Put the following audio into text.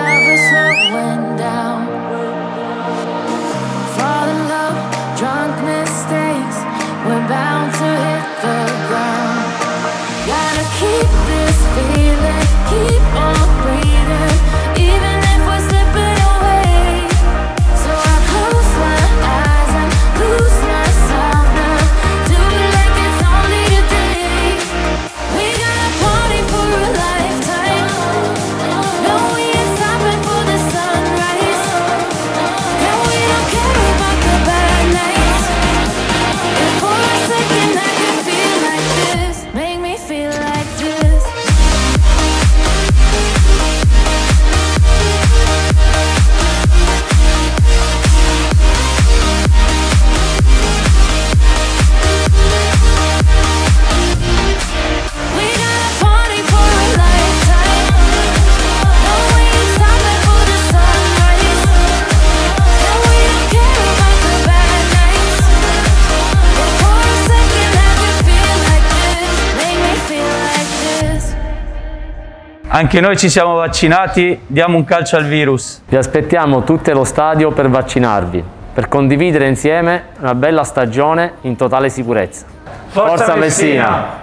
never slowing down. Fall in love, drunk mistakes, we're bound to hit the ground. Gotta keep this feeling, keep on breathing, even if we're slipping away. So I close my eyes and lose myself now, do it like it's only today. We got a party for a lifetime, no we ain't stopping for the sunrise, and we don't care about the bad nights. If for a second I could feel like this, make me feel like this. We got a party for a lifetime, no we ain't stopping for the sunrise, and we don't care about the bad nights. If for a second I could feel like this, make me feel like this. Anche noi ci siamo vaccinati, diamo un calcio al virus. Vi aspettiamo tutti allo stadio per vaccinarvi, per condividere insieme una bella stagione in totale sicurezza. Forza Messina!